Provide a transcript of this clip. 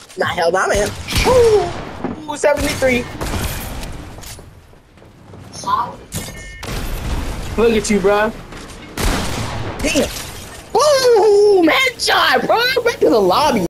Nah, hell nah, man. Ooh, 73. Look at you, bro. Damn. Boom! Headshot, bro. Back to the lobby.